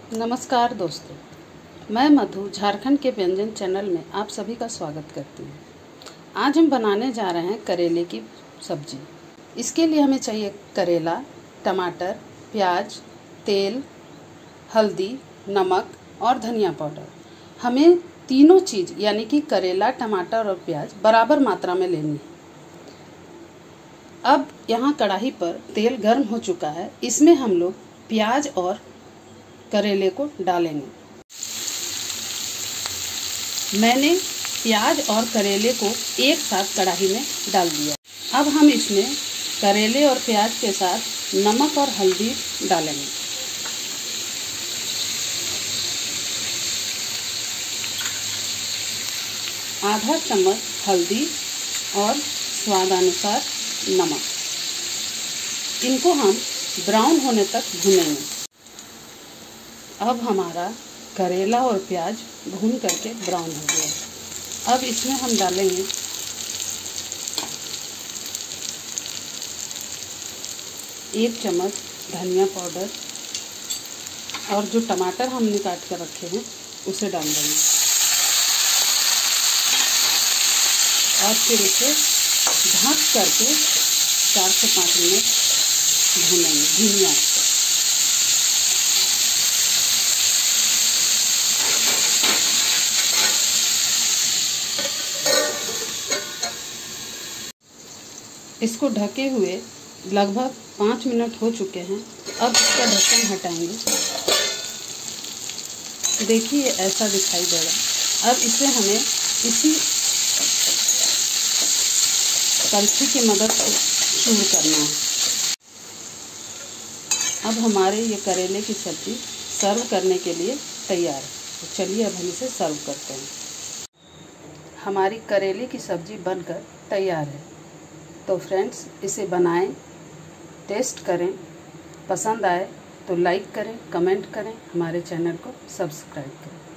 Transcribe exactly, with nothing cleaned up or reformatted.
नमस्कार दोस्तों, मैं मधु झारखंड के व्यंजन चैनल में आप सभी का स्वागत करती हूँ। आज हम बनाने जा रहे हैं करेले की सब्जी। इसके लिए हमें चाहिए करेला, टमाटर, प्याज, तेल, हल्दी, नमक और धनिया पाउडर। हमें तीनों चीज़ यानी कि करेला, टमाटर और प्याज बराबर मात्रा में लेनी है। अब यहाँ कढ़ाई पर तेल गर्म हो चुका है, इसमें हम लोग प्याज और करेले को डालेंगे। मैंने प्याज और करेले को एक साथ कढ़ाई में डाल दिया। अब हम इसमें करेले और प्याज के साथ नमक और हल्दी डालेंगे। आधा चम्मच हल्दी और स्वादानुसार नमक। इनको हम ब्राउन होने तक भूनेंगे। अब हमारा करेला और प्याज भून करके ब्राउन हो गया। अब इसमें हम डालेंगे एक चम्मच धनिया पाउडर और जो टमाटर हमने काट कर रखे हैं उसे डाल देंगे और फिर इसे ढक करके चार से पाँच मिनट भूनेंगे धीमी आंच पर। इसको ढके हुए लगभग पाँच मिनट हो चुके हैं। अब इसका ढक्कन हटाएंगे। देखिए ऐसा दिखाई दे रहा। अब इसे हमें इसी कलछी की मदद से चूर करना है। अब हमारे ये करेले की सब्ज़ी सर्व करने के लिए तैयार है। तो चलिए अब हम इसे सर्व करते हैं। हमारी करेले की सब्ज़ी बनकर तैयार है। तो फ्रेंड्स, इसे बनाएं, टेस्ट करें, पसंद आए तो लाइक करें, कमेंट करें, हमारे चैनल को सब्सक्राइब करें।